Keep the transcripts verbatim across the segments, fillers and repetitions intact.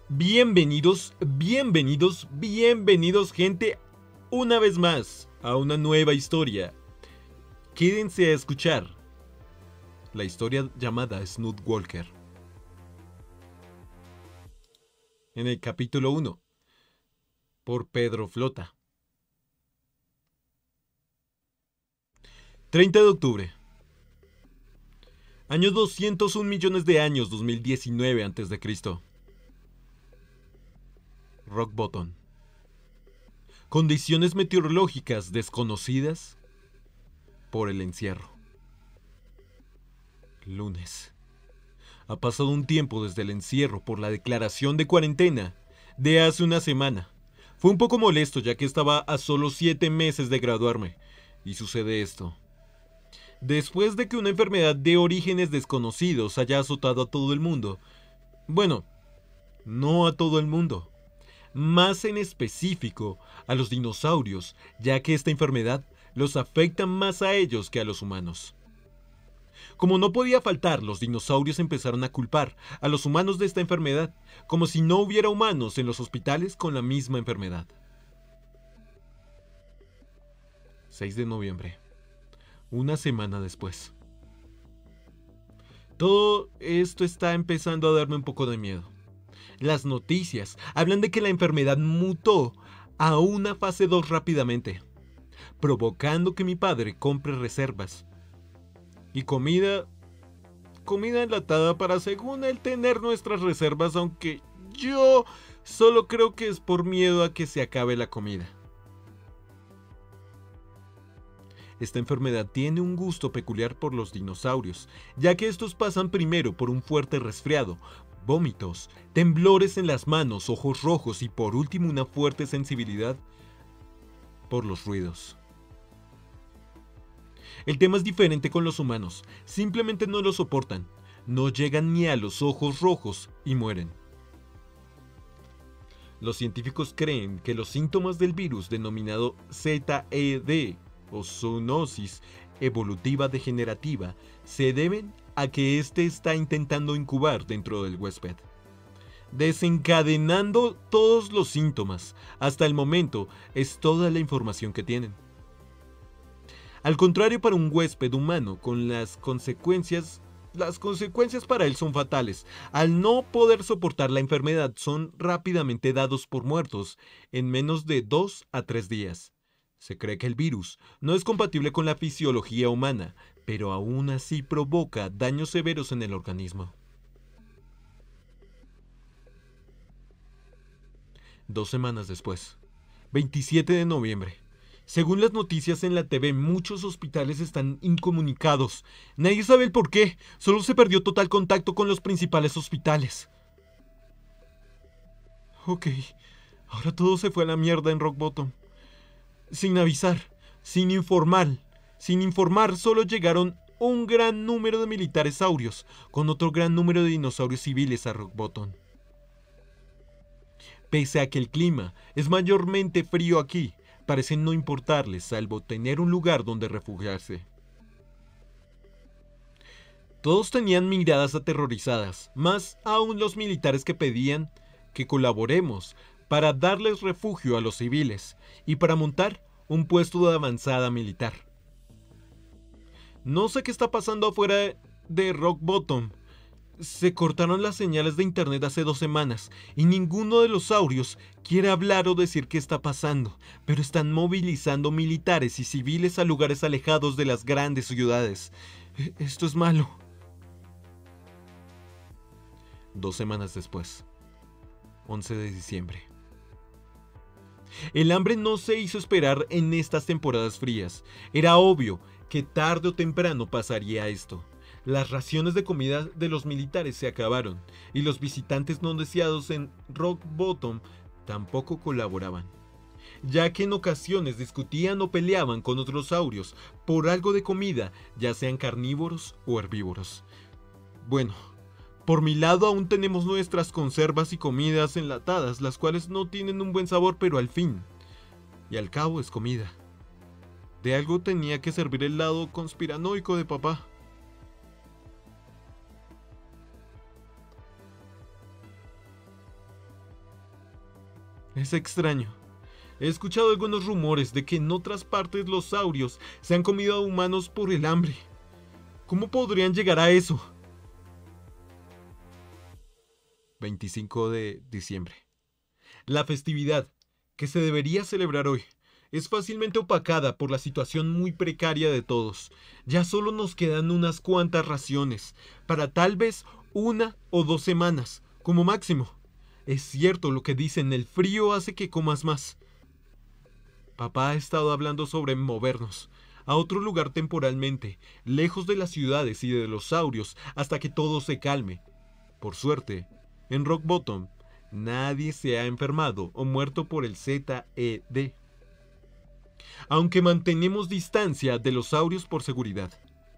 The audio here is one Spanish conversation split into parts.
Bienvenidos, bienvenidos, bienvenidos gente, una vez más a una nueva historia. Quédense a escuchar la historia llamada Snood Walker. En el capítulo uno, por Pedro Flota. treinta de octubre. Año doscientos un millones de años, dos mil diecinueve antes de Cristo. Rock Bottom. Condiciones meteorológicas desconocidas por el encierro. Lunes. Ha pasado un tiempo desde el encierro por la declaración de cuarentena de hace una semana. Fue un poco molesto ya que estaba a solo siete meses de graduarme. Y sucede esto. Después de que una enfermedad de orígenes desconocidos haya azotado a todo el mundo. Bueno, no a todo el mundo. Más en específico a los dinosaurios, ya que esta enfermedad los afecta más a ellos que a los humanos. Como no podía faltar, los dinosaurios empezaron a culpar a los humanos de esta enfermedad, como si no hubiera humanos en los hospitales con la misma enfermedad. seis de noviembre. Una semana después. Todo esto está empezando a darme un poco de miedo. Las noticias hablan de que la enfermedad mutó a una fase dos rápidamente, provocando que mi padre compre reservas y comida, comida enlatada para, según él, tener nuestras reservas, aunque yo solo creo que es por miedo a que se acabe la comida. Esta enfermedad tiene un gusto peculiar por los dinosaurios, ya que estos pasan primero por un fuerte resfriado, vómitos, temblores en las manos, ojos rojos y por último una fuerte sensibilidad por los ruidos. El tema es diferente con los humanos, simplemente no lo soportan, no llegan ni a los ojos rojos y mueren. Los científicos creen que los síntomas del virus denominado Z E D o zoonosis evolutiva degenerativa se deben a que éste está intentando incubar dentro del huésped, desencadenando todos los síntomas. Hasta el momento es toda la información que tienen. Al contrario, para un huésped humano, con las consecuencias, las consecuencias para él son fatales. Al no poder soportar la enfermedad, son rápidamente dados por muertos en menos de dos a tres días. Se cree que el virus no es compatible con la fisiología humana, pero aún así provoca daños severos en el organismo. Dos semanas después, veintisiete de noviembre. Según las noticias en la T V, muchos hospitales están incomunicados. Nadie sabe el por qué, solo se perdió total contacto con los principales hospitales. Ok, ahora todo se fue a la mierda en Rock Bottom. Sin avisar, sin informar, sin informar, solo llegaron un gran número de militares saurios, con otro gran número de dinosaurios civiles a Rock Bottom. Pese a que el clima es mayormente frío aquí, parece no importarles salvo tener un lugar donde refugiarse. Todos tenían miradas aterrorizadas, más aún los militares que pedían que colaboremos para darles refugio a los civiles y para montar un puesto de avanzada militar. No sé qué está pasando afuera de Rock Bottom. Se cortaron las señales de internet hace dos semanas y ninguno de los saurios quiere hablar o decir qué está pasando, pero están movilizando militares y civiles a lugares alejados de las grandes ciudades. Esto es malo. Dos semanas después, once de diciembre. El hambre no se hizo esperar en estas temporadas frías. Era obvio que tarde o temprano pasaría esto. Las raciones de comida de los militares se acabaron y los visitantes no deseados en Rock Bottom tampoco colaboraban, ya que en ocasiones discutían o peleaban con otros saurios por algo de comida, ya sean carnívoros o herbívoros. Bueno, por mi lado aún tenemos nuestras conservas y comidas enlatadas, las cuales no tienen un buen sabor, pero al fin y al cabo es comida. De algo tenía que servir el lado conspiranoico de papá. Es extraño. He escuchado algunos rumores de que en otras partes los saurios se han comido a humanos por el hambre. ¿Cómo podrían llegar a eso? veinticinco de diciembre. La festividad, que se debería celebrar hoy, es fácilmente opacada por la situación muy precaria de todos. Ya solo nos quedan unas cuantas raciones, para tal vez una o dos semanas, como máximo. Es cierto lo que dicen, el frío hace que comas más. Papá ha estado hablando sobre movernos a otro lugar temporalmente, lejos de las ciudades y de los saurios, hasta que todo se calme. Por suerte, en Rock Bottom, nadie se ha enfermado o muerto por el Z E D. Aunque mantenemos distancia de los saurios por seguridad.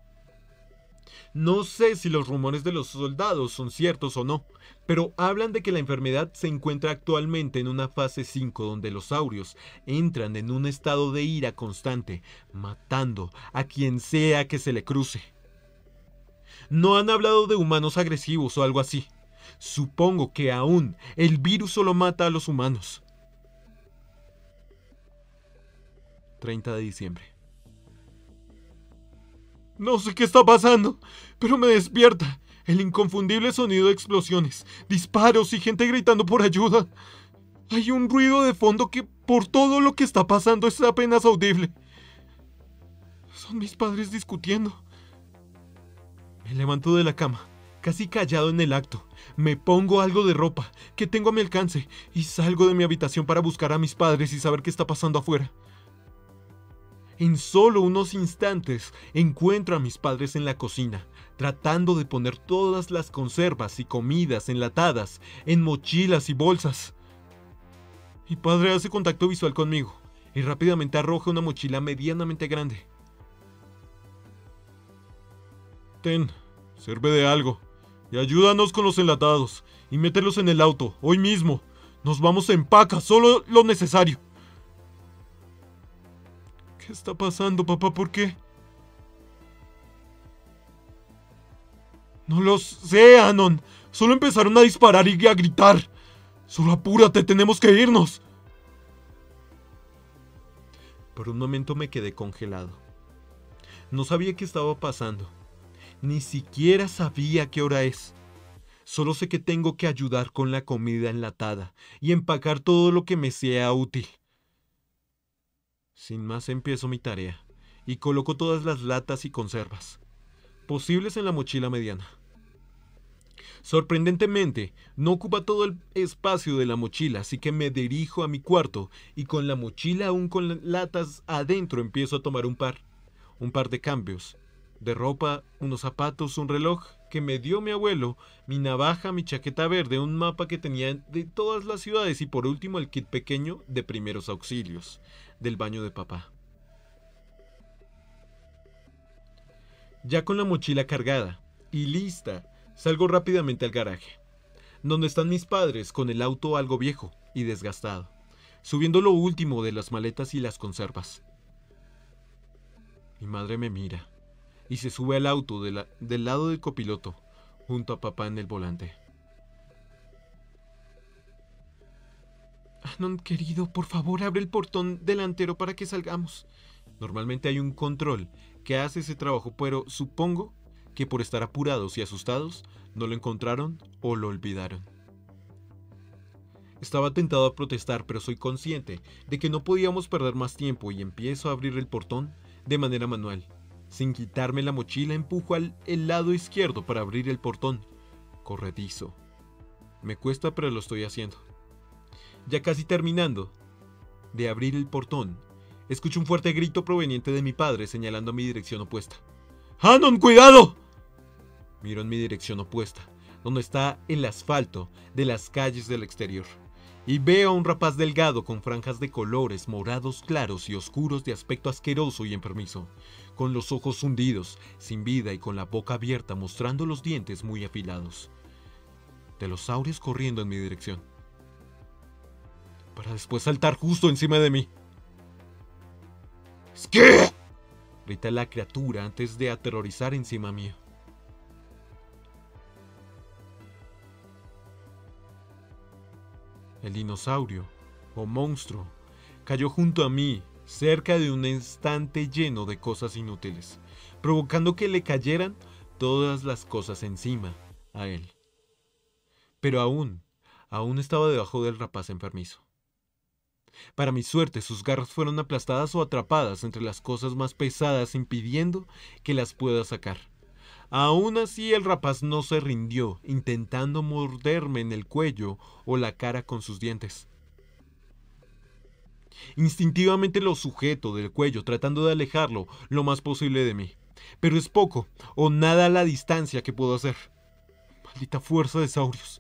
No sé si los rumores de los soldados son ciertos o no, pero hablan de que la enfermedad se encuentra actualmente en una fase cinco donde los saurios entran en un estado de ira constante, matando a quien sea que se le cruce. No han hablado de humanos agresivos o algo así. Supongo que aún el virus solo mata a los humanos. treinta de diciembre. No sé qué está pasando, pero me despierta el inconfundible sonido de explosiones, disparos y gente gritando por ayuda. Hay un ruido de fondo que, por todo lo que está pasando, es apenas audible. Son mis padres discutiendo. Me levanto de la cama, casi callado en el acto. Me pongo algo de ropa que tengo a mi alcance y salgo de mi habitación para buscar a mis padres y saber qué está pasando afuera. En solo unos instantes encuentro a mis padres en la cocina, tratando de poner todas las conservas y comidas enlatadas en mochilas y bolsas. Mi padre hace contacto visual conmigo y rápidamente arroja una mochila medianamente grande. Ten, sirve de algo, y ayúdanos con los enlatados, y mételos en el auto, hoy mismo. Nos vamos en paca, solo lo necesario. ¿Qué está pasando, papá? ¿Por qué? No lo sé, Anon. Solo empezaron a disparar y a gritar. Solo apúrate, tenemos que irnos. Por un momento me quedé congelado. No sabía qué estaba pasando. Ni siquiera sabía qué hora es. Solo sé que tengo que ayudar con la comida enlatada y empacar todo lo que me sea útil. Sin más empiezo mi tarea y coloco todas las latas y conservas posibles en la mochila mediana. Sorprendentemente, no ocupa todo el espacio de la mochila, así que me dirijo a mi cuarto y con la mochila aún con latas adentro empiezo a tomar un par, un par de cambios, de ropa, unos zapatos, un reloj que me dio mi abuelo, mi navaja, mi chaqueta verde, un mapa que tenía de todas las ciudades y por último el kit pequeño de primeros auxilios del baño de papá. Ya con la mochila cargada y lista, salgo rápidamente al garaje, donde están mis padres con el auto algo viejo y desgastado, subiendo lo último de las maletas y las conservas. Mi madre me mira y se sube al auto de la, del lado del copiloto, junto a papá en el volante. Anon, querido, por favor, abre el portón delantero para que salgamos. Normalmente hay un control que hace ese trabajo, pero supongo que por estar apurados y asustados, no lo encontraron o lo olvidaron. Estaba tentado a protestar, pero soy consciente de que no podíamos perder más tiempo y empiezo a abrir el portón de manera manual. Sin quitarme la mochila, empujo al el lado izquierdo para abrir el portón. Corredizo. Me cuesta, pero lo estoy haciendo. Ya casi terminando de abrir el portón, escucho un fuerte grito proveniente de mi padre señalando a mi dirección opuesta. ¡Anon, cuidado! Miro en mi dirección opuesta, donde está el asfalto de las calles del exterior, y veo a un rapaz delgado con franjas de colores morados claros y oscuros de aspecto asqueroso y enfermizo, con los ojos hundidos, sin vida y con la boca abierta mostrando los dientes muy afilados. De los saurios corriendo en mi dirección, para después saltar justo encima de mí. ¿Qué? Grita la criatura antes de aterrorizar encima mío. El dinosaurio, o monstruo cayó junto a mí, cerca de un estante lleno de cosas inútiles, provocando que le cayeran todas las cosas encima a él. Pero aún, aún estaba debajo del rapaz enfermizo. Para mi suerte, sus garras fueron aplastadas o atrapadas entre las cosas más pesadas, impidiendo que las pueda sacar. Aún así, el rapaz no se rindió, intentando morderme en el cuello o la cara con sus dientes. Instintivamente lo sujeto del cuello, tratando de alejarlo lo más posible de mí. Pero es poco o nada a la distancia que puedo hacer. Maldita fuerza de saurios.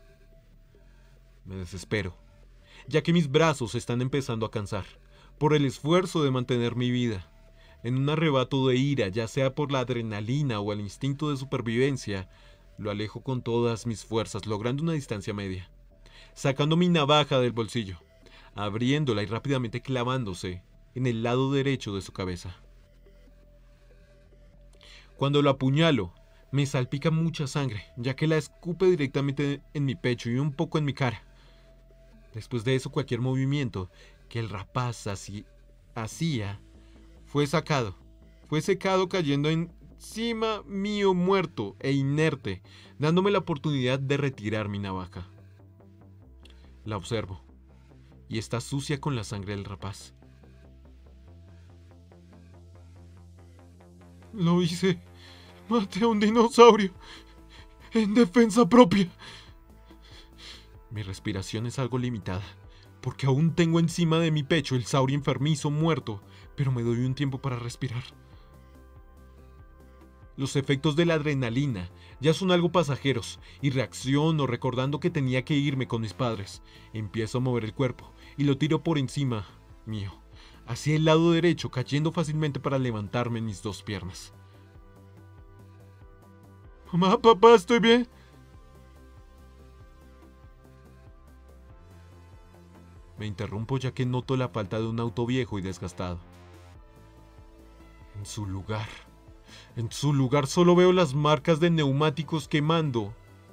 Me desespero, ya que mis brazos están empezando a cansar, por el esfuerzo de mantener mi vida. En un arrebato de ira, ya sea por la adrenalina o el instinto de supervivencia, lo alejo con todas mis fuerzas, logrando una distancia media. Sacando mi navaja del bolsillo, abriéndola y rápidamente clavándose en el lado derecho de su cabeza. Cuando lo apuñalo, me salpica mucha sangre, ya que la escupe directamente en mi pecho y un poco en mi cara. Después de eso, cualquier movimiento que el rapaz hacía fue sacado, fue secado cayendo encima mío muerto e inerte, dándome la oportunidad de retirar mi navaja. La observo, y está sucia con la sangre del rapaz. Lo hice. Maté a un dinosaurio en defensa propia. Mi respiración es algo limitada, porque aún tengo encima de mi pecho el saurio enfermizo muerto, pero me doy un tiempo para respirar. Los efectos de la adrenalina ya son algo pasajeros, y reacciono recordando que tenía que irme con mis padres. Empiezo a mover el cuerpo, y lo tiro por encima mío, hacia el lado derecho, cayendo fácilmente para levantarme en mis dos piernas. Mamá, papá, ¿estoy bien? Me interrumpo ya que noto la falta de un auto viejo y desgastado. En su lugar, en su lugar solo veo las marcas de neumáticos quemando.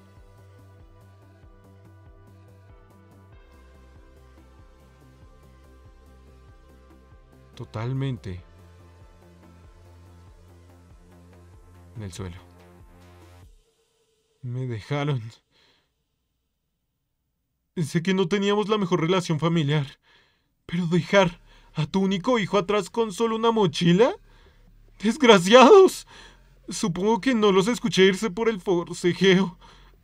Totalmente en el suelo. Me dejaron. Sé que no teníamos la mejor relación familiar, pero dejar a tu único hijo atrás con solo una mochila. ¡Desgraciados! Supongo que no los escuché irse por el forcejeo.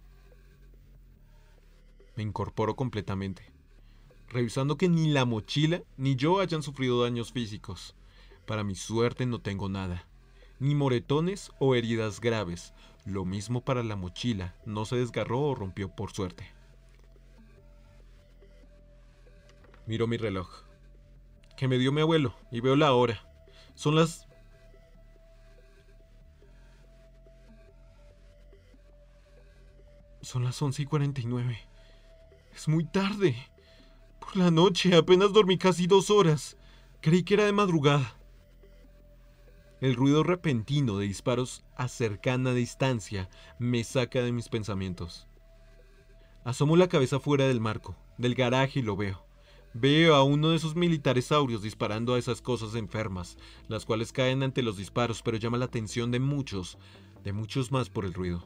Me incorporo completamente, revisando que ni la mochila ni yo hayan sufrido daños físicos. Para mi suerte no tengo nada, ni moretones o heridas graves. Lo mismo para la mochila, no se desgarró o rompió por suerte. Miro mi reloj, que me dio mi abuelo, y veo la hora. Son las... Son las once y cuarenta y nueve. Es muy tarde. Por la noche apenas dormí casi dos horas. Creí que era de madrugada. El ruido repentino de disparos a cercana distancia me saca de mis pensamientos. Asomo la cabeza fuera del marco, del garaje, y lo veo. Veo a uno de esos militares saurios disparando a esas cosas enfermas, las cuales caen ante los disparos, pero llama la atención de muchos, de muchos más por el ruido.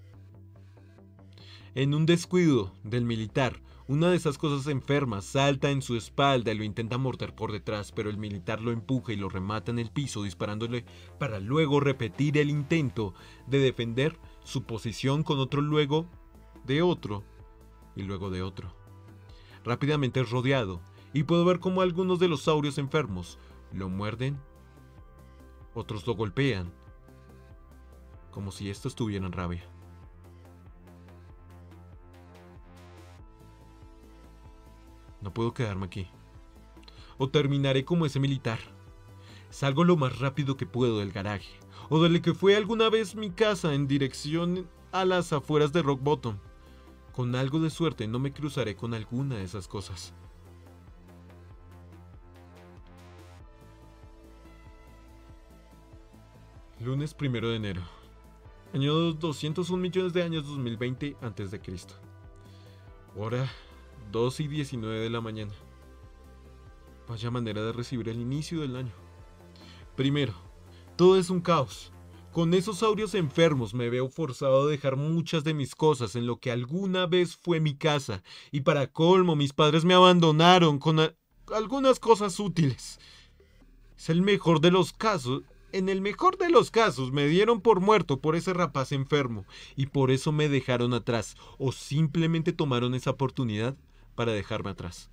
En un descuido del militar, una de esas cosas enfermas salta en su espalda y lo intenta morder por detrás, pero el militar lo empuja y lo remata en el piso, disparándole para luego repetir el intento de defender su posición con otro luego de otro y luego de otro. Rápidamente es rodeado y puedo ver cómo algunos de los saurios enfermos lo muerden, otros lo golpean, como si estos tuvieran rabia. No puedo quedarme aquí, o terminaré como ese militar. Salgo lo más rápido que puedo del garaje, o de lo que fue alguna vez mi casa, en dirección a las afueras de Rock Bottom. Con algo de suerte no me cruzaré con alguna de esas cosas. Lunes primero de enero. Año doscientos un millones de años, dos mil veinte antes de Cristo. Hora dos y diecinueve de la mañana. Vaya manera de recibir el inicio del año. Primero, todo es un caos. Con esos saurios enfermos me veo forzado a dejar muchas de mis cosas en lo que alguna vez fue mi casa. Y para colmo, mis padres me abandonaron con a- algunas cosas útiles. Es el mejor de los casos. En el mejor de los casos me dieron por muerto por ese rapaz enfermo. Y por eso me dejaron atrás. O simplemente tomaron esa oportunidad para dejarme atrás.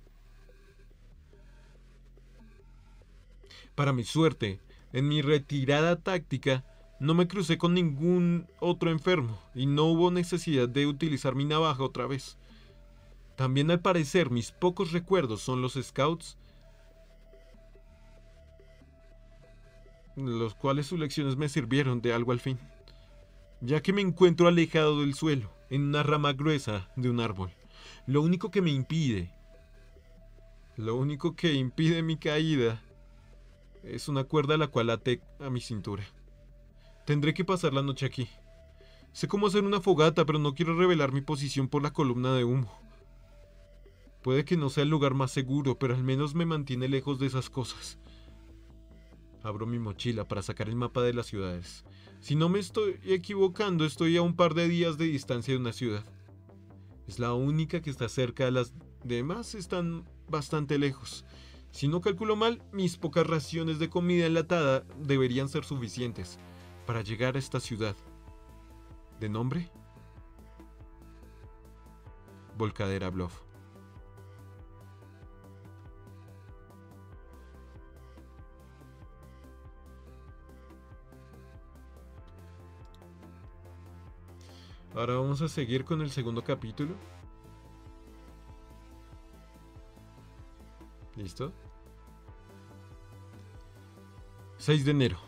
Para mi suerte, en mi retirada táctica, no me crucé con ningún otro enfermo y no hubo necesidad de utilizar mi navaja otra vez. También al parecer mis pocos recuerdos son los scouts, los cuales sus lecciones me sirvieron de algo al fin, ya que me encuentro alejado del suelo, en una rama gruesa de un árbol. Lo único que me impide, lo único que impide mi caída es una cuerda a la cual até a mi cintura. Tendré que pasar la noche aquí. Sé cómo hacer una fogata, pero no quiero revelar mi posición por la columna de humo. Puede que no sea el lugar más seguro, pero al menos me mantiene lejos de esas cosas. Abro mi mochila para sacar el mapa de las ciudades. Si no me estoy equivocando, estoy a un par de días de distancia de una ciudad. Es la única que está cerca, las demás están bastante lejos. Si no calculo mal, mis pocas raciones de comida enlatada deberían ser suficientes para llegar a esta ciudad. ¿De nombre? Volcadera Bluff. Ahora vamos a seguir con el segundo capítulo. ¿Listo? seis de enero.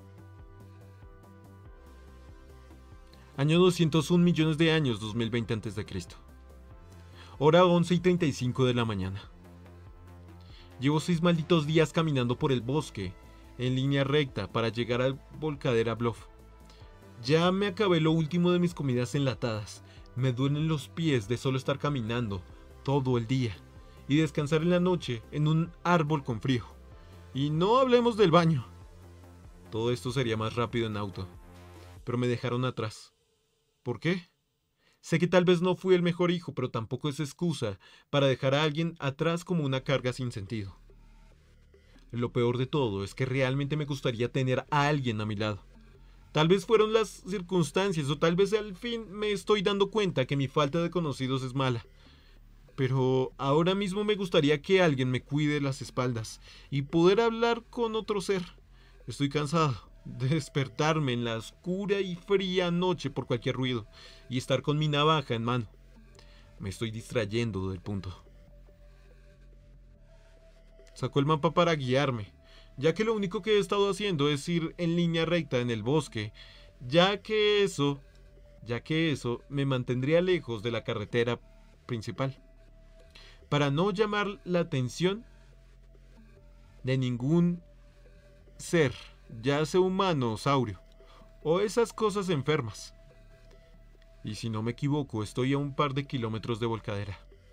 Año doscientos un millones de años, dos mil veinte antes de Cristo. Hora once y treinta y cinco de la mañana. Llevo seis malditos días caminando por el bosque, en línea recta, para llegar al Volcadera Bluff. Ya me acabé lo último de mis comidas enlatadas. Me duelen los pies de solo estar caminando todo el día y descansar en la noche en un árbol con frío. Y no hablemos del baño. Todo esto sería más rápido en auto, pero me dejaron atrás. ¿Por qué? Sé que tal vez no fui el mejor hijo, pero tampoco es excusa para dejar a alguien atrás como una carga sin sentido. Lo peor de todo es que realmente me gustaría tener a alguien a mi lado. Tal vez fueron las circunstancias o tal vez al fin me estoy dando cuenta que mi falta de conocidos es mala. Pero ahora mismo me gustaría que alguien me cuide las espaldas y poder hablar con otro ser. Estoy cansado de despertarme en la oscura y fría noche por cualquier ruido y estar con mi navaja en mano. Me estoy distrayendo del punto. Sacó el mapa para guiarme, ya que lo único que he estado haciendo es ir en línea recta en el bosque, ya que eso, ya que eso me mantendría lejos de la carretera principal. Para no llamar la atención de ningún ser, ya sea humano o saurio, o esas cosas enfermas. Y si no me equivoco, estoy a un par de kilómetros de Volcadera.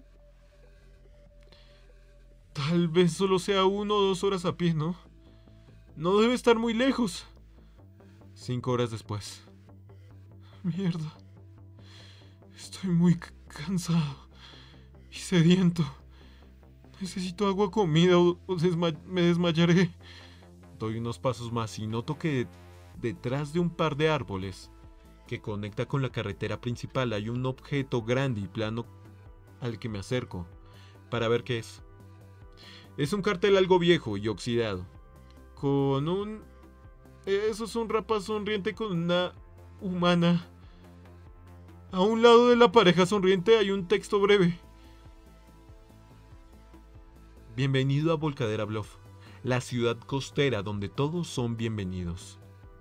Tal vez solo sea uno o dos horas a pie, ¿no? No debe estar muy lejos. Cinco horas después. Mierda. Estoy muy cansado y sediento. Necesito agua, comida o, o desma- me desmayaré. Doy unos pasos más y noto que detrás de un par de árboles que conecta con la carretera principal hay un objeto grande y plano al que me acerco para ver qué es. Es un cartel algo viejo y oxidado, con un... Eso es un rapaz sonriente con una humana. A un lado de la pareja sonriente hay un texto breve. Bienvenido a Volcadera Bluff, la ciudad costera donde todos son bienvenidos.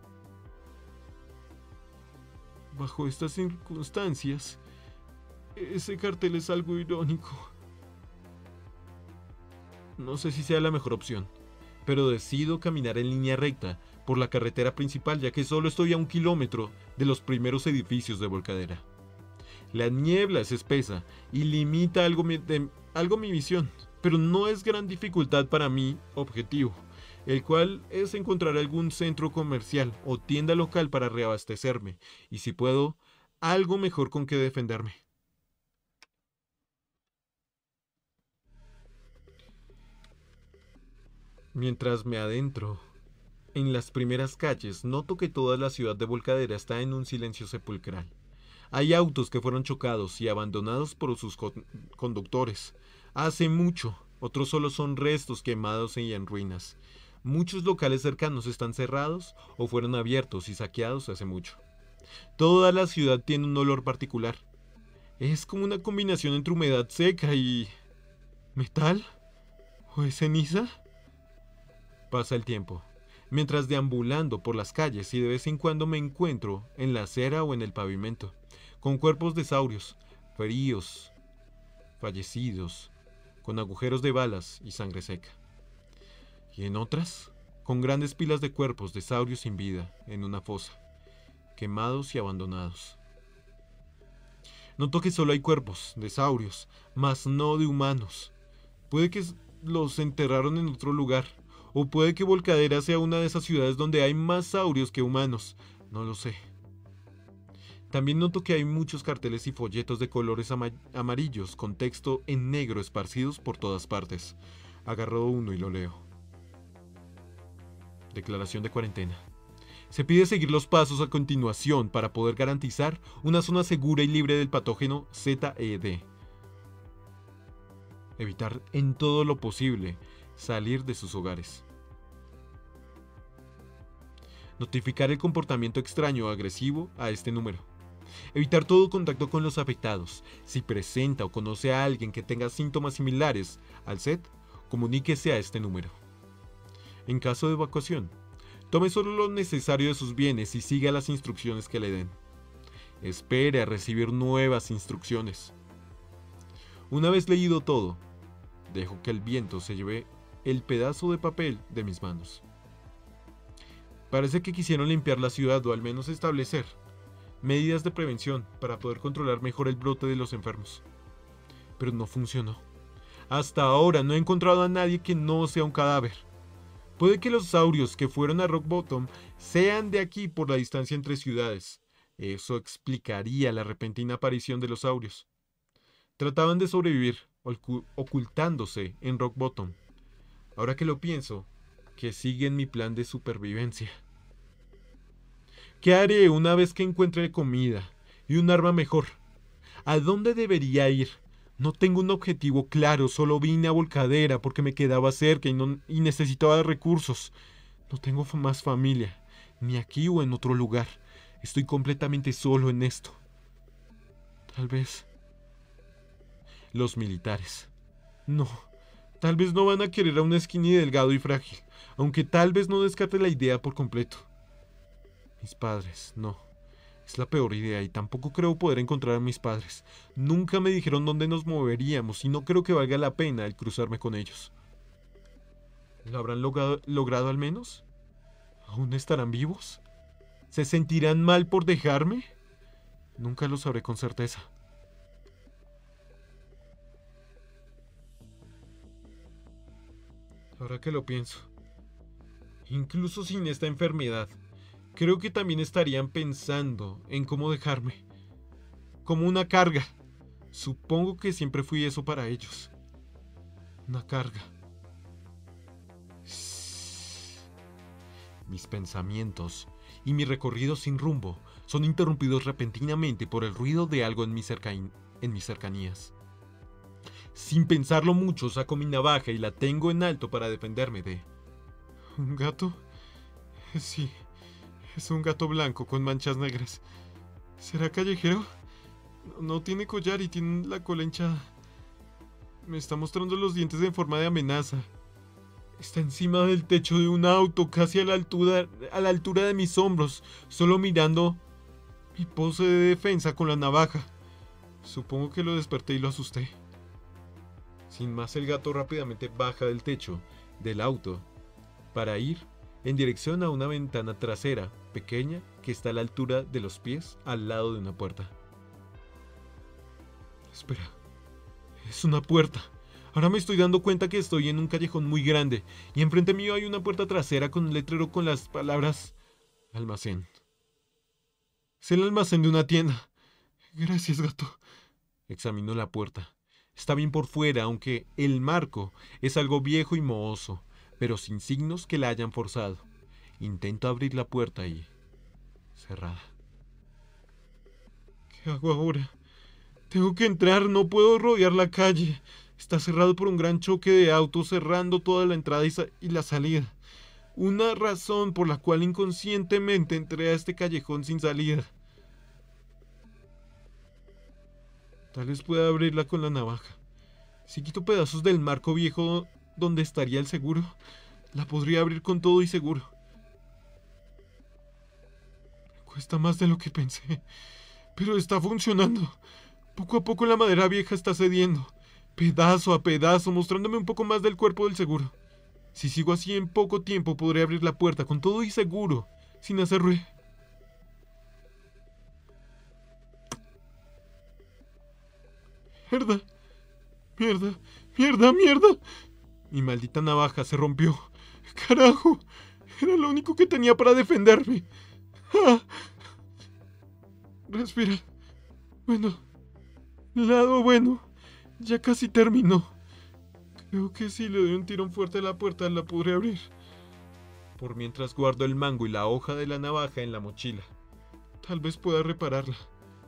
Bajo estas circunstancias, ese cartel es algo irónico. No sé si sea la mejor opción, pero decido caminar en línea recta por la carretera principal, ya que solo estoy a un kilómetro de los primeros edificios de Volcadera. La niebla es espesa y limita algo mi, de, algo mi visión, pero no es gran dificultad para mi objetivo, el cual es encontrar algún centro comercial o tienda local para reabastecerme, y si puedo, algo mejor con que defenderme. Mientras me adentro en las primeras calles, noto que toda la ciudad de Volcadera está en un silencio sepulcral. Hay autos que fueron chocados y abandonados por sus con- conductores. Hace mucho, otros solo son restos quemados y en ruinas. Muchos locales cercanos están cerrados o fueron abiertos y saqueados hace mucho. Toda la ciudad tiene un olor particular. Es como una combinación entre humedad seca y... ¿metal? ¿O es ceniza? Pasa el tiempo, mientras deambulando por las calles y de vez en cuando me encuentro en la acera o en el pavimento, con cuerpos de saurios, fríos, fallecidos, con agujeros de balas y sangre seca. Y en otras, con grandes pilas de cuerpos de saurios sin vida en una fosa, quemados y abandonados. Noto que solo hay cuerpos de saurios, mas no de humanos. Puede que los enterraron en otro lugar, o puede que Volcadera sea una de esas ciudades donde hay más saurios que humanos, no lo sé. También noto que hay muchos carteles y folletos de colores ama- amarillos con texto en negro esparcidos por todas partes. Agarro uno y lo leo. Declaración de cuarentena. Se pide seguir los pasos a continuación para poder garantizar una zona segura y libre del patógeno Z E D. Evitar en todo lo posible salir de sus hogares. Notificar el comportamiento extraño o agresivo a este número. Evitar todo contacto con los afectados. Si presenta o conoce a alguien que tenga síntomas similares al S E D, comuníquese a este número. En caso de evacuación, tome solo lo necesario de sus bienes y siga las instrucciones que le den. Espere a recibir nuevas instrucciones. Una vez leído todo, dejo que el viento se lleve el pedazo de papel de mis manos. Parece que quisieron limpiar la ciudad o al menos establecer medidas de prevención para poder controlar mejor el brote de los enfermos. Pero no funcionó. Hasta ahora no he encontrado a nadie que no sea un cadáver. Puede que los saurios que fueron a Rock Bottom sean de aquí por la distancia entre ciudades. Eso explicaría la repentina aparición de los saurios. Trataban de sobrevivir, ocultándose en Rock Bottom. Ahora que lo pienso, que siguen mi plan de supervivencia. ¿Qué haré una vez que encuentre comida y un arma mejor? ¿A dónde debería ir? No tengo un objetivo claro, solo vine a Volcadera porque me quedaba cerca y, no, y necesitaba recursos. No tengo más familia, ni aquí o en otro lugar. Estoy completamente solo en esto. Tal vez... Los militares. No, tal vez no van a querer a un skinny delgado y frágil, aunque tal vez no descarte la idea por completo. Mis padres, no. Es la peor idea y tampoco creo poder encontrar a mis padres. Nunca me dijeron dónde nos moveríamos y no creo que valga la pena el cruzarme con ellos. ¿Lo habrán logrado, logrado al menos? ¿Aún estarán vivos? ¿Se sentirán mal por dejarme? Nunca lo sabré con certeza. Ahora que lo pienso, incluso sin esta enfermedad, creo que también estarían pensando en cómo dejarme. Como una carga. Supongo que siempre fui eso para ellos. Una carga. Mis pensamientos y mi recorrido sin rumbo son interrumpidos repentinamente por el ruido de algo en, mi cerca en mis cercanías. Sin pensarlo mucho, saco mi navaja y la tengo en alto para defenderme de... ¿Un gato? Sí, es un gato blanco con manchas negras. ¿Será callejero? No tiene collar y tiene la cola hinchada. Me está mostrando los dientes en forma de amenaza. Está encima del techo de un auto, casi a la altura, a la altura de mis hombros, solo mirando mi pose de defensa con la navaja. Supongo que lo desperté y lo asusté. Sin más, el gato rápidamente baja del techo del auto para ir en dirección a una ventana trasera pequeña que está a la altura de los pies al lado de una puerta. Espera, es una puerta. Ahora me estoy dando cuenta que estoy en un callejón muy grande y enfrente mío hay una puerta trasera con un letrero con las palabras almacén. Es el almacén de una tienda. Gracias, gato. Examino la puerta. Está bien por fuera, aunque el marco es algo viejo y mohoso, pero sin signos que la hayan forzado. Intento abrir la puerta y... cerrada. ¿Qué hago ahora? Tengo que entrar, no puedo rodear la calle. Está cerrado por un gran choque de autos cerrando toda la entrada y, sa- y la salida. Una razón por la cual inconscientemente entré a este callejón sin salida. Tal vez pueda abrirla con la navaja. Si quito pedazos del marco viejo donde estaría el seguro, la podría abrir con todo y seguro. Me cuesta más de lo que pensé, pero está funcionando. Poco a poco la madera vieja está cediendo, pedazo a pedazo, mostrándome un poco más del cuerpo del seguro. Si sigo así en poco tiempo podré abrir la puerta con todo y seguro, sin hacer ruido. Mierda, mierda, mierda, mierda. Mi maldita navaja se rompió. Carajo, era lo único que tenía para defenderme. Ah, respira. Bueno, lado bueno, ya casi terminó. Creo que si le doy un tirón fuerte a la puerta la podré abrir. Por mientras guardo el mango y la hoja de la navaja en la mochila. Tal vez pueda repararla.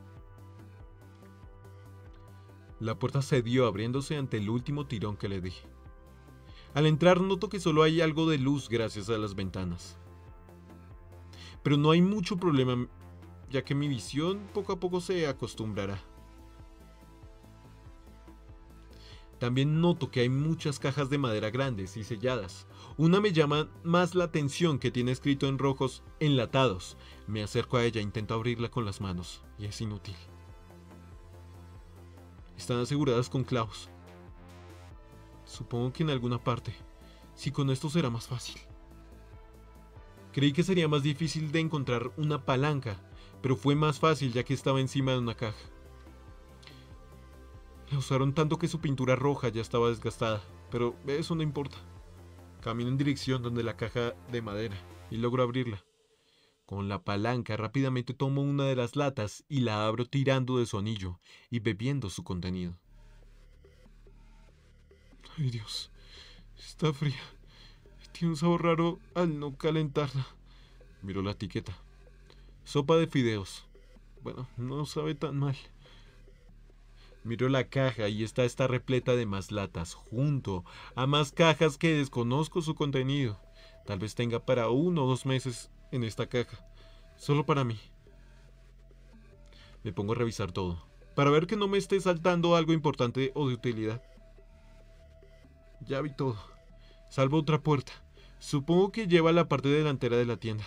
La puerta cedió abriéndose ante el último tirón que le di. Al entrar noto que solo hay algo de luz gracias a las ventanas. Pero no hay mucho problema, ya que mi visión poco a poco se acostumbrará. También noto que hay muchas cajas de madera grandes y selladas. Una me llama más la atención, que tiene escrito en rojos enlatados. Me acerco a ella e intento abrirla con las manos, y es inútil. Están aseguradas con clavos. Supongo que en alguna parte. Si con esto será más fácil. Creí que sería más difícil de encontrar una palanca, pero fue más fácil ya que estaba encima de una caja. La usaron tanto que su pintura roja ya estaba desgastada, pero eso no importa. Camino en dirección donde la caja de madera y logro abrirla. Con la palanca rápidamente tomo una de las latas y la abro tirando de su anillo y bebiendo su contenido. Ay, Dios, está fría. Tiene un sabor raro al no calentarla. Miro la etiqueta. Sopa de fideos. Bueno, no sabe tan mal. Miro la caja y esta está repleta de más latas, junto a más cajas que desconozco su contenido. Tal vez tenga para uno o dos meses en esta caja, solo para mí. Me pongo a revisar todo, para ver que no me esté saltando algo importante o de utilidad. Ya vi todo, salvo otra puerta. Supongo que lleva a la parte delantera de la tienda.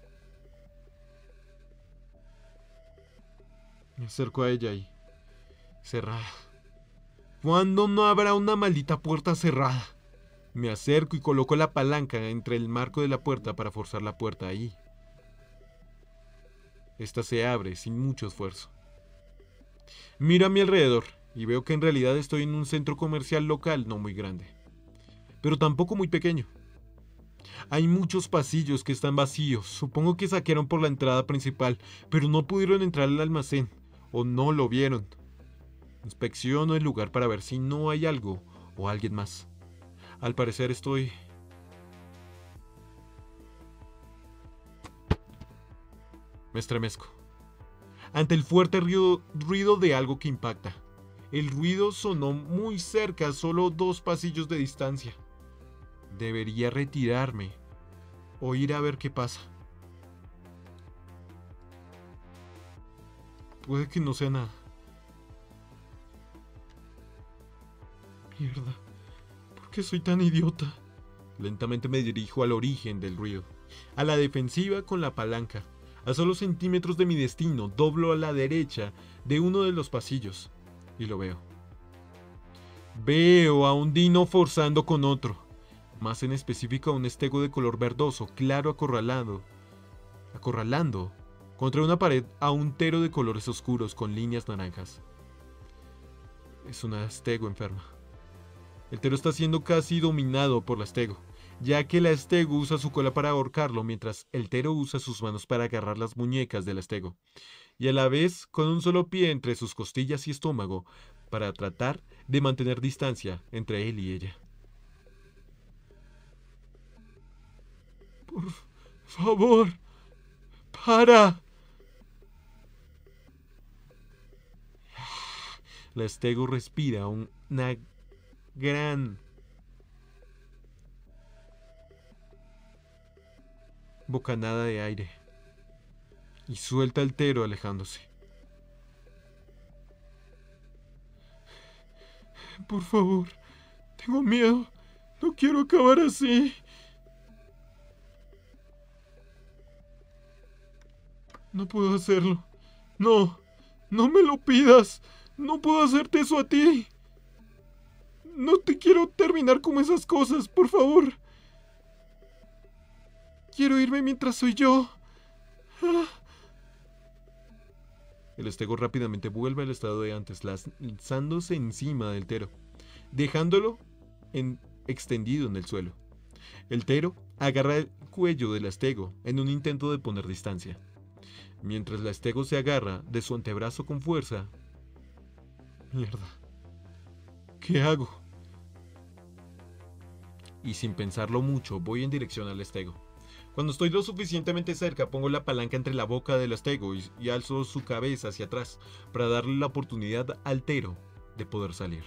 Me acerco a ella y... cerrada. ¿Cuándo no habrá una maldita puerta cerrada? Me acerco y coloco la palanca entre el marco de la puerta para forzar la puerta ahí. Esta se abre sin mucho esfuerzo. Miro a mi alrededor y veo que en realidad estoy en un centro comercial local no muy grande, pero tampoco muy pequeño. Hay muchos pasillos que están vacíos. Supongo que saquearon por la entrada principal, pero no pudieron entrar al almacén, o no lo vieron. Inspecciono el lugar para ver si no hay algo o alguien más. Al parecer estoy... Me estremezco ante el fuerte ruido, ruido de algo que impacta. El ruido sonó muy cerca, solo dos pasillos de distancia. Debería retirarme o ir a ver qué pasa. Puede que no sea nada. Mierda, ¿por qué soy tan idiota? Lentamente me dirijo al origen del ruido, a la defensiva con la palanca. A solo centímetros de mi destino, doblo a la derecha de uno de los pasillos y lo veo. Veo a un dino forzando con otro, más en específico a un estego de color verdoso, claro, acorralado, acorralando contra una pared a un tero de colores oscuros con líneas naranjas. Es una estego enferma. El Tero está siendo casi dominado por la Stego, ya que la Stego usa su cola para ahorcarlo, mientras el Tero usa sus manos para agarrar las muñecas de la Stego, y a la vez con un solo pie entre sus costillas y estómago, para tratar de mantener distancia entre él y ella. Por favor, para. La Stego respira una gran bocanada de aire y suelta al Tero alejándose. Por favor, tengo miedo. No quiero acabar así. No puedo hacerlo. No, no me lo pidas. No puedo hacerte eso a ti. No te quiero terminar como esas cosas, por favor. Quiero irme mientras soy yo. Ah. El Stego rápidamente vuelve al estado de antes, lanzándose encima del Tero, dejándolo en, extendido en el suelo. El Tero agarra el cuello del Stego en un intento de poner distancia. Mientras la Stego se agarra de su antebrazo con fuerza. Mierda. ¿Qué hago? Y sin pensarlo mucho, voy en dirección al Stego. Cuando estoy lo suficientemente cerca, pongo la palanca entre la boca del Stego y, y alzo su cabeza hacia atrás para darle la oportunidad al Tero de poder salir.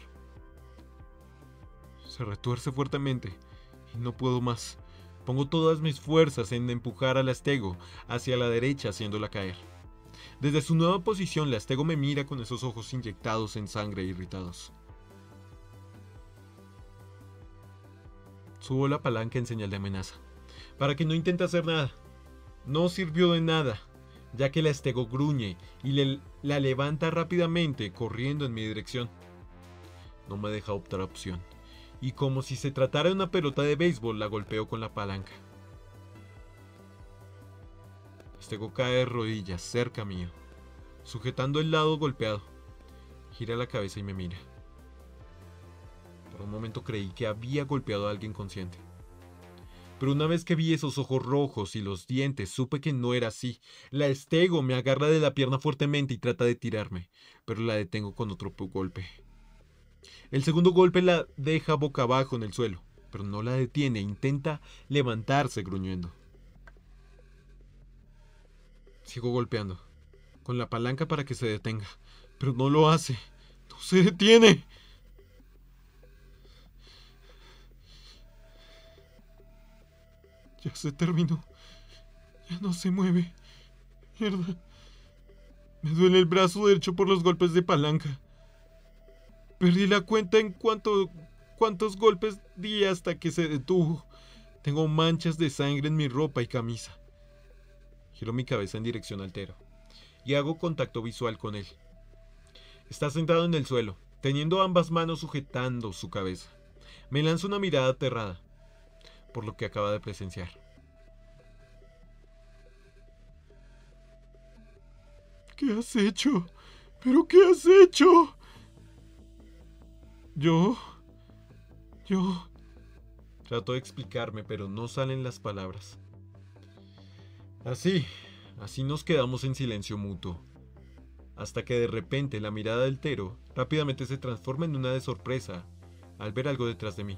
Se retuerce fuertemente y no puedo más. Pongo todas mis fuerzas en empujar al Stego hacia la derecha, haciéndola caer. Desde su nueva posición, la Stego me mira con esos ojos inyectados en sangre e irritados. Subo la palanca en señal de amenaza, para que no intente hacer nada. No sirvió de nada, ya que la Stego gruñe y le, la levanta rápidamente, corriendo en mi dirección. No me deja otra opción, y como si se tratara de una pelota de béisbol, la golpeo con la palanca. La Stego cae de rodillas cerca mío, sujetando el lado golpeado. Gira la cabeza y me mira. Por un momento creí que había golpeado a alguien consciente. Pero una vez que vi esos ojos rojos y los dientes, supe que no era así. La Stego me agarra de la pierna fuertemente y trata de tirarme, pero la detengo con otro golpe. El segundo golpe la deja boca abajo en el suelo, pero no la detiene, intenta levantarse gruñendo. Sigo golpeando, con la palanca para que se detenga, pero no lo hace, no se detiene. Ya se terminó. Ya no se mueve. Mierda. Me duele el brazo derecho por los golpes de palanca. Perdí la cuenta en cuánto, cuántos golpes di hasta que se detuvo. Tengo manchas de sangre en mi ropa y camisa. Giro mi cabeza en dirección al Tero y hago contacto visual con él. Está sentado en el suelo, teniendo ambas manos sujetando su cabeza. Me lanza una mirada aterrada por lo que acaba de presenciar. ¿Qué has hecho? ¿Pero qué has hecho? Yo... Yo... Trato de explicarme, pero no salen las palabras. Así, así nos quedamos en silencio mutuo. Hasta que de repente la mirada del Tero rápidamente se transforma en una de sorpresa al ver algo detrás de mí.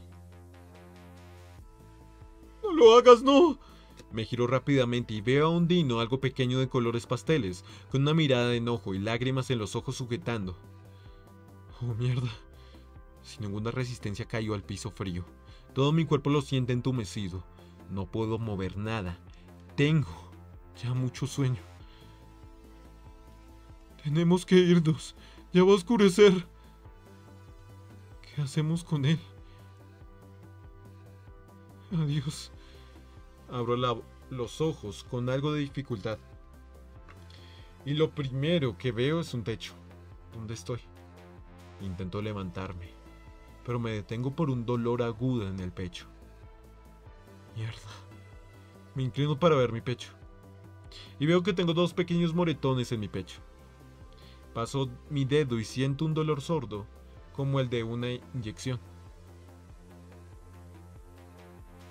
¡No lo hagas, no! Me giro rápidamente y veo a un Dino algo pequeño de colores pasteles, con una mirada de enojo y lágrimas en los ojos sujetando. ¡Oh, mierda! Sin ninguna resistencia cayó al piso frío. Todo mi cuerpo lo siente entumecido. No puedo mover nada. Tengo ya mucho sueño. Tenemos que irnos. Ya va a oscurecer. ¿Qué hacemos con él? Adiós. Abro la, los ojos con algo de dificultad. Y lo primero que veo es un techo. ¿Dónde estoy? Intento levantarme, pero me detengo por un dolor agudo en el pecho. Mierda. Me inclino para ver mi pecho. Y veo que tengo dos pequeños moretones en mi pecho. Paso mi dedo y siento un dolor sordo, como el de una inyección.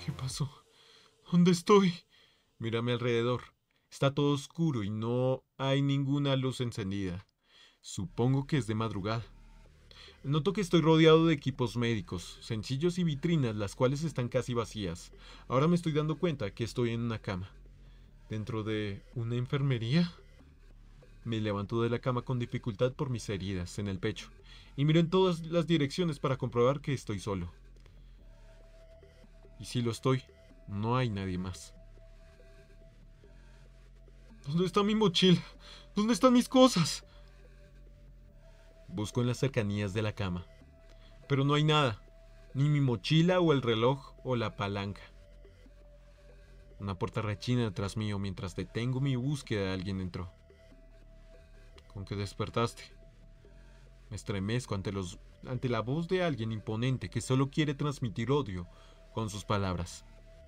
¿Qué pasó? ¿Dónde estoy? Mira a mi alrededor. Está todo oscuro y no hay ninguna luz encendida. Supongo que es de madrugada. Noto que estoy rodeado de equipos médicos, sencillos y vitrinas, las cuales están casi vacías. Ahora me estoy dando cuenta que estoy en una cama. ¿Dentro de una enfermería? Me levanto de la cama con dificultad por mis heridas en el pecho y miro en todas las direcciones para comprobar que estoy solo. Y si lo estoy, no hay nadie más. ¿Dónde está mi mochila? ¿Dónde están mis cosas? Busco en las cercanías de la cama, pero no hay nada, ni mi mochila o el reloj o la palanca. Una puerta rechina detrás mío mientras detengo mi búsqueda. Alguien entró. ¿Con qué despertaste? Me estremezco ante, los, ante la voz de alguien imponente que solo quiere transmitir odio con sus palabras.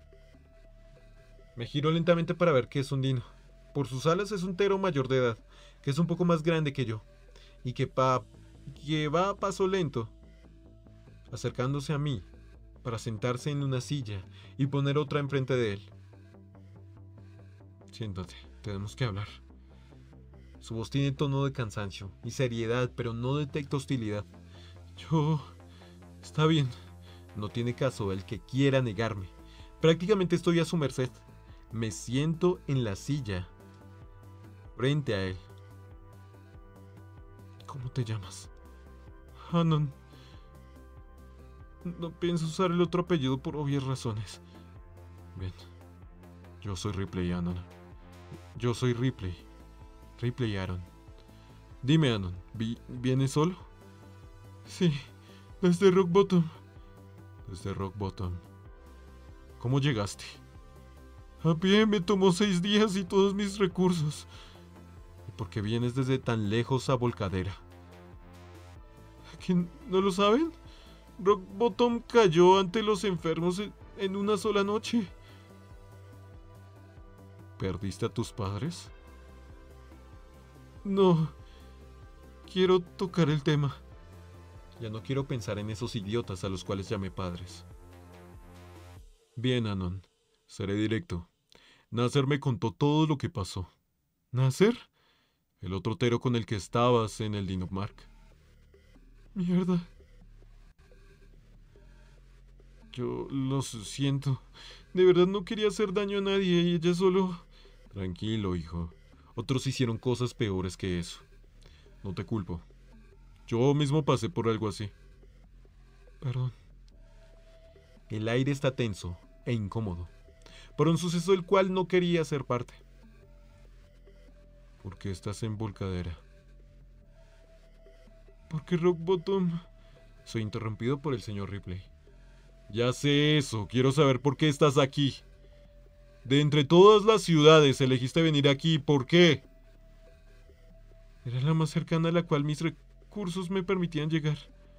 Me giro lentamente para ver qué es Undino. Por sus alas es un tero mayor de edad, que es un poco más grande que yo, y que, pa, que va a paso lento, acercándose a mí para sentarse en una silla y poner otra enfrente de él. Siéntate, tenemos que hablar. Su voz tiene tono de cansancio y seriedad, pero no detecto hostilidad. Yo... Está bien. No tiene caso el que quiera negarme. Prácticamente estoy a su merced. Me siento en la silla, frente a él. ¿Cómo te llamas? Anon. No pienso usar el otro apellido por obvias razones. Bien. Yo soy Ripley, Anon. Yo soy Ripley. Ripley Aaron. Dime, Anon, ¿vienes solo? Sí, desde Rock Bottom. Desde Rock Bottom. ¿Cómo llegaste? A pie, me tomó seis días y todos mis recursos. ¿Y por qué vienes desde tan lejos a Volcadera? ¿Que no lo saben? Rock Bottom cayó ante los enfermos en una sola noche. ¿Perdiste a tus padres? No. Quiero tocar el tema. Ya no quiero pensar en esos idiotas a los cuales llamé padres. Bien, Anon. Seré directo. Nasser me contó todo lo que pasó. ¿Nasser? El otro tero con el que estabas en el Dinomark. Mierda. Yo lo siento. De verdad no quería hacer daño a nadie y ella solo... Tranquilo, hijo. Otros hicieron cosas peores que eso. No te culpo. Yo mismo pasé por algo así. Perdón. El aire está tenso e incómodo, por un suceso del cual no quería ser parte. ¿Por qué estás en Volcadera? Porque Rock Bottom... Soy interrumpido por el señor Ripley. Ya sé eso, quiero saber por qué estás aquí. De entre todas las ciudades elegiste venir aquí, ¿por qué? Era la más cercana a la cual mis recursos me permitían llegar.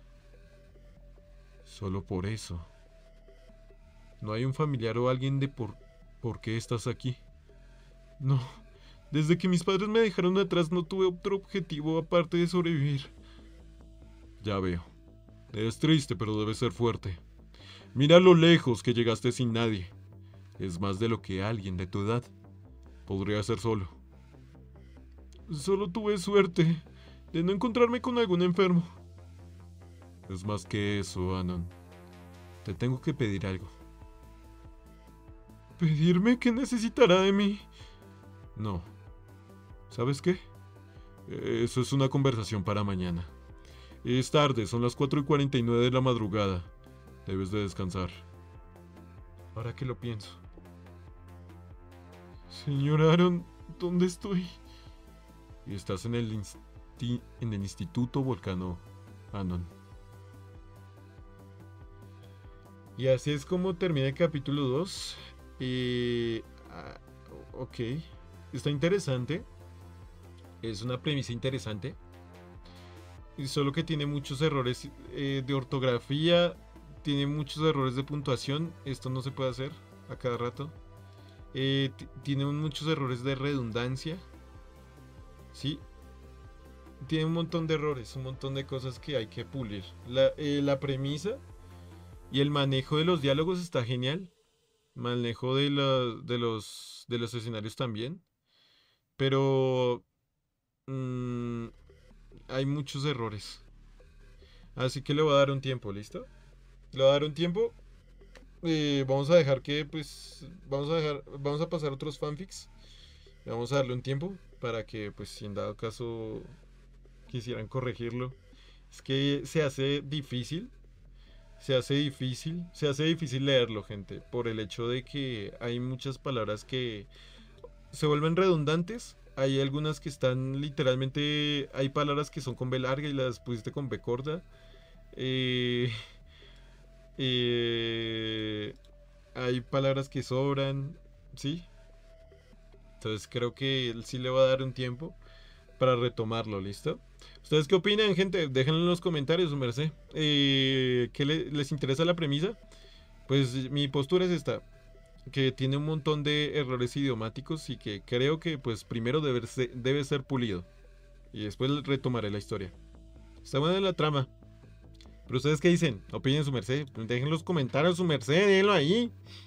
Solo por eso. ¿No hay un familiar o alguien de por, por qué estás aquí? No, desde que mis padres me dejaron atrás no tuve otro objetivo aparte de sobrevivir. Ya veo. Es triste, pero debes ser fuerte. Mira lo lejos que llegaste sin nadie. Es más de lo que alguien de tu edad podría hacer solo. Solo tuve suerte de no encontrarme con algún enfermo. Es más que eso, Anon. Te tengo que pedir algo. ¿Pedirme qué necesitará de mí? No. ¿Sabes qué? Eso es una conversación para mañana. Es tarde, son las cuatro y cuarenta y nueve de la madrugada. Debes de descansar. Ahora que lo pienso. Señor Aaron, ¿dónde estoy? Y estás en el, insti en el Instituto Volcano Anon. Y así es como termina el capítulo dos. Eh, ah, ok. Está interesante. Es una premisa interesante. Y solo que tiene muchos errores eh, de ortografía. Tiene muchos errores de puntuación. Esto no se puede hacer a cada rato. Eh, tiene muchos errores de redundancia. Sí. Tiene un montón de errores. Un montón de cosas que hay que pulir. La, eh, la premisa y el manejo de los diálogos está genial. Manejo de, la, de, los, de los escenarios también. Pero mm, hay muchos errores. Así que le voy a dar un tiempo, ¿listo? Le voy a dar un tiempo. Eh, vamos a dejar que, pues, vamos a dejar, vamos a pasar otros fanfics. Vamos a darle un tiempo para que, pues, si en dado caso quisieran corregirlo. Es que se hace difícil, se hace difícil, se hace difícil leerlo, gente, por el hecho de que hay muchas palabras que se vuelven redundantes. Hay algunas que están literalmente, hay palabras que son con B larga y las pusiste con B corta. Eh, eh, Hay palabras que sobran, ¿sí? Entonces creo que él sí le va a dar un tiempo para retomarlo, ¿listo? ¿Ustedes qué opinan, gente? Déjenlo en los comentarios, su merced. Eh, ¿qué le- les interesa la premisa? Pues mi postura es esta, que tiene un montón de errores idiomáticos y que creo que pues primero debe ser, debe ser pulido y después retomaré la historia. Está buena la trama. Pero ustedes qué dicen, opinen su merced, dejen los comentarios su merced, déjenlo ahí.